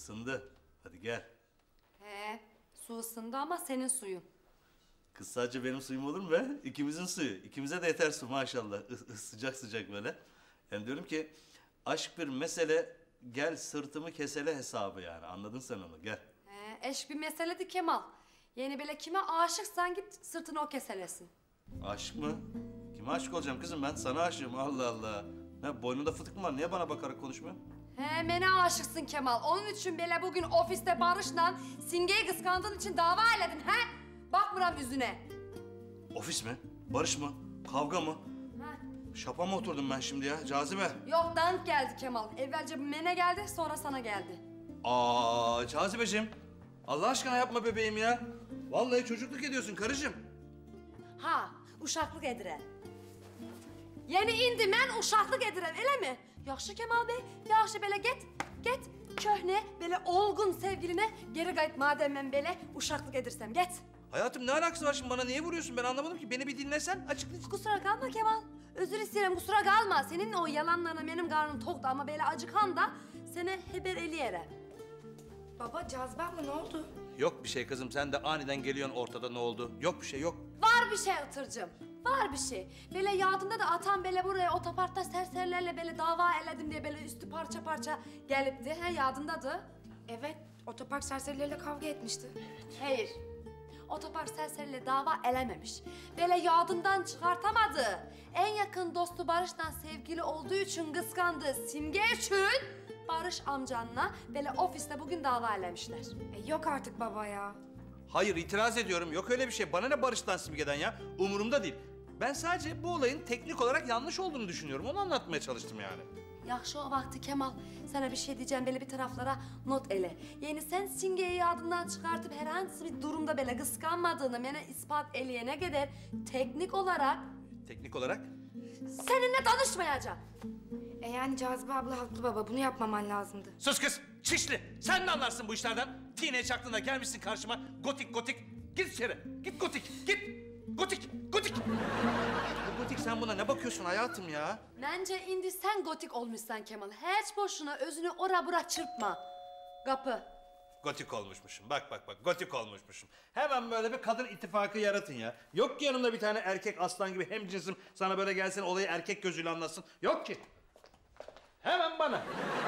ısındı. Hadi gel. He, su ısındı ama senin suyun. Kız sadece benim suyum olur mu be? İkimizin suyu. İkimize de yeter su maşallah. Sıcak sıcak böyle. Yani diyorum ki aşk bir mesele, gel sırtımı kesele hesabı yani. Anladın sen onu, gel. He, eşk bir meseledi Kemal. Yeni bile kime aşıksan git sırtını o keselesin. Aşk mı? Kime aşık olacağım kızım ben? Sana aşığım, Allah Allah. Ne, boynunda fıtık mı var? Niye bana bakarak konuşmuyorsun? He, mene aşıksın Kemal. Onun için bile bugün ofiste Barış'la Simge'yi kıskandığın için dava eledin he? Bakmıram yüzüne. Ofis mi? Barış mı? Kavga mı? Ha. Şapa mı oturdum ben şimdi ya? Cazibe. Yok, dank geldi Kemal. Evvelce mene geldi, sonra sana geldi. Cazibeciğim. Allah aşkına yapma bebeğim ya. Vallahi çocukluk ediyorsun karıcığım. Ha, uşaklık ediren. Yeni indi men uşaklık ediren, öyle mi? Yaxşı Kemal Bey, yaxşı böyle get köhne, böyle olgun sevgiline geri kayıt madem ben böyle uşaklık edirsem, get. Hayatım ne alakası var şimdi, bana niye vuruyorsun, ben anlamadım ki. Beni bir dinlesen açıklayacağım. Kusura kalma Kemal. Özür isterim, kusura kalma. Senin o yalanlarına benim karnım toktu ama böyle acıkan da seni haber eleyerem. Baba, Cazibe abla ne oldu? Yok bir şey kızım, sen de aniden geliyorsun ortada, ne oldu? Yok bir şey, yok. Var bir şey Itırcığım, var bir şey. Böyle yadında da atam böyle buraya otoparkta serserilerle böyle dava eledim diye böyle üstü parça parça gelipti. He, yadındadı. Evet, otopark serserileriyle kavga etmişti. Hayır. Otopark serseriyle dava elememiş. Böyle yadından çıkartamadı. En yakın dostu Barış'tan sevgili olduğu için kıskandı. Simge için Barış amcanla böyle ofiste bugün dava elemişler. Yok artık baba ya. Hayır, itiraz ediyorum. Yok öyle bir şey. Bana ne Barış'tan, Simge'den ya? Umurumda değil. Ben sadece bu olayın teknik olarak yanlış olduğunu düşünüyorum. Onu anlatmaya çalıştım yani. Yaxşı o vakti Kemal. Sana bir şey diyeceğim, böyle bir taraflara not ele. Yani sen Simge'yi yadından çıkartıp herhangi bir durumda böyle kıskanmadığını bana ispat eleyene kadar teknik olarak Teknik olarak? seninle danışmayacağım. Yani Cazibe abla haklı baba, bunu yapmaman lazımdı. Sus kız! Çişli! Sen ne anlarsın bu işlerden? Teenage aklına gelmişsin karşıma. Gotik gotik. Git içeri. Git gotik. Git. Gotik. Gotik. Bu gotik, sen buna ne bakıyorsun hayatım ya? Bence indi sen gotik olmuşsan Kemal. Hiç boşuna özünü ora bura çırpma. Kapı. Gotik olmuşmuşum. Bak bak bak. Gotik olmuşmuşum. Hemen böyle bir kadın ittifakı yaratın ya. Yok ki yanımda bir tane erkek aslan gibi hemcinsim sana böyle gelsin, olayı erkek gözüyle anlasın. Yok ki. Hemen bana.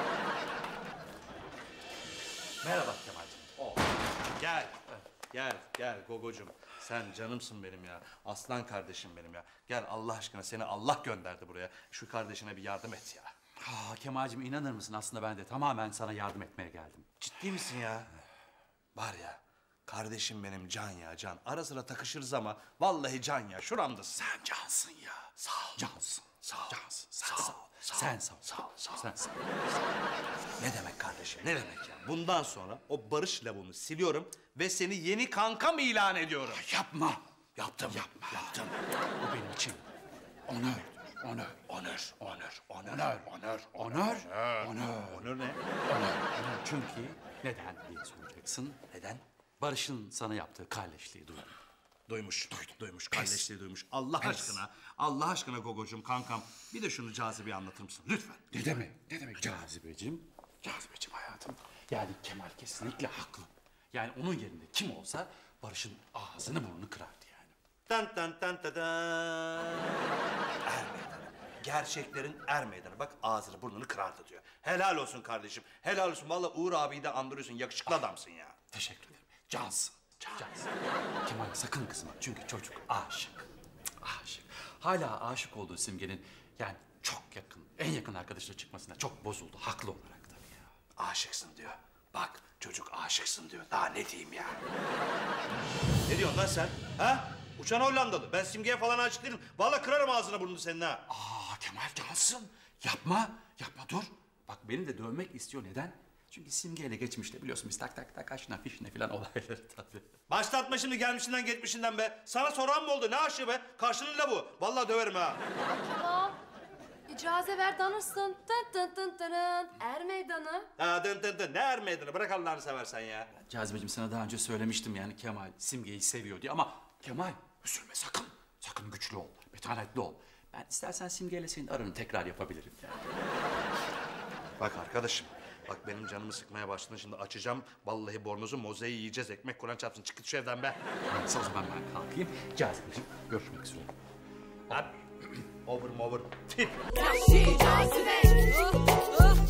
Merhaba Kemal'cim. Gel. Gel Gogocuğum. Sen canımsın benim ya. Aslan kardeşim benim ya. Gel Allah aşkına, seni Allah gönderdi buraya. Şu kardeşine bir yardım et ya. Kemal'cim inanır mısın, aslında ben de tamamen sana yardım etmeye geldim. Ciddi misin ya? Var ya, kardeşim benim can ya can. Ara sıra takışırız ama vallahi can ya. Şuramdasın. Sen cansın ya. Sağ ol. Cansın. Sağ ol. Cansın. Sağ ol. Sen sağ ol. Sağ ol. Sağ ol. Sen sağ ol. Ne demek kardeşim? Ne demek ya? Bundan sonra o Barış lavuğunu siliyorum ve seni yeni kankam ilan ediyorum. Yapma. Yaptım. Yapma. Yaptım. Bu benim için onur. Onur. Onur. Onur. Onur. Onur. Onur. Onur. Onur. Onur ne? Onur. Çünkü neden diye soracaksın. Neden? Barış'ın sana yaptığı kardeşliği duydum. Duymuş. Duymuş. Kardeşliği duymuş. Allah aşkına. Allah aşkına Gogocuğum, kankam. Bir de şunu Cazibe'ye anlatır mısın? Lütfen. Ne demek? Ne demek Cazibeciğim? Cazibeciğim hayatım. Yani Kemal kesinlikle haklı. Yani onun yerinde kim olsa Barış'ın ağzını burnunu kırardı yani. Tan tan tan ta tan. Er meydanı. Gerçeklerin er meydanı. Bak, ağzını burnunu kırardı diyor. Helal olsun kardeşim. Helal olsun. Vallahi Uğur abiyi de andırıyorsun. Yakışıklı adamsın ya. Teşekkür ederim. Cansın. Cansın. Kemal sakın kızma. Çünkü çocuk aşık. Aşık. Hala aşık olduğu Simge'nin yani çok yakın, en yakın arkadaşıyla çıkmasına çok bozuldu. Haklı olarak tabii ya. Aşıksın diyor. Bak, çocuk aşıksın diyor. Daha ne diyeyim ya? Ne diyorsun lan sen? Ha? Uçan Hollandalı. Ben Simge'ye falan aşık değilim. Vallahi kırarım ağzını burnunu senin ha. Kemal cansın. Yapma. Yapma dur. Bak beni de dövmek istiyor. Neden? Çünkü Simge'yle geçmişte biliyorsun biz tak tak tak aşına fişine falan olayları tabii. Başlatma şimdi gelmişinden geçmişinden be. Sana soran mı oldu? Ne aşığı be? Karşılığıyla bu. Vallahi döverim ha. Kemal. İcaze ver danışsın. Tın tın tın tın. Er meydanı. Ha, dın dın dın. Ne er meydanı? Bırak Allah'ını seversen ya. Cazibeciğim sana daha önce söylemiştim yani Kemal Simge'yi seviyor diye ama Kemal üzülme sakın. Sakın güçlü ol, metanetli ol. Ben istersen Simge'yle senin aranı tekrar yapabilirim yani. Bak arkadaşım, Bak benim canımı sıkmaya başladın, şimdi açacağım. Vallahi bornozu mozeyi yiyeceğiz, ekmek Kur'an çarpsın. Çık git şu evden be. Neyse o zaman ben kalkayım. Cazibeciğim görüşmek üzere. Hadi. Over. Tip. Yahşi cazibe.